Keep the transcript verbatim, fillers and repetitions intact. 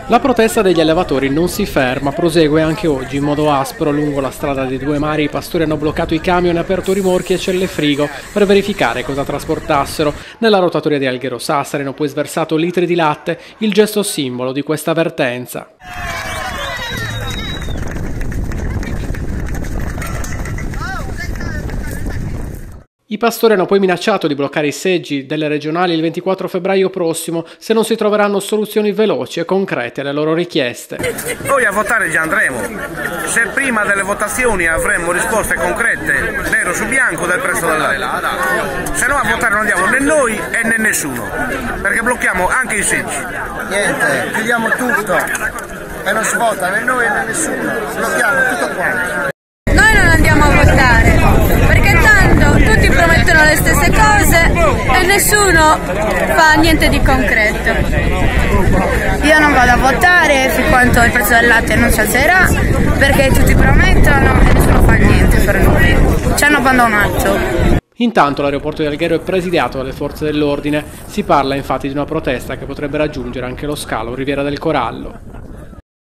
La protesta degli allevatori non si ferma, prosegue anche oggi in modo aspro. Lungo la strada dei Due Mari i pastori hanno bloccato i camion, aperto rimorchi e celle frigo per verificare cosa trasportassero. Nella rotatoria di Alghero Sassari hanno poi sversato litri di latte, il gesto simbolo di questa vertenza. I pastori hanno poi minacciato di bloccare i seggi delle regionali il ventiquattro febbraio prossimo se non si troveranno soluzioni veloci e concrete alle loro richieste. Noi a votare già andremo. Se prima delle votazioni avremmo risposte concrete, nero su bianco, del prezzo del latte. Se no a votare non andiamo né noi e né nessuno, perché blocchiamo anche i seggi. Niente, chiudiamo tutto e non si vota né noi né nessuno, blocchiamo tutto quanto. Noi non andiamo a votare, perché tanto tutti promettono le stesse cose e nessuno fa niente di concreto. Io non vado a votare fin quanto il prezzo del latte non si alzerà, perché tutti promettono e nessuno fa niente per noi. Ci hanno abbandonato. Intanto l'aeroporto di Alghero è presidiato dalle forze dell'ordine. Si parla infatti di una protesta che potrebbe raggiungere anche lo scalo Riviera del Corallo.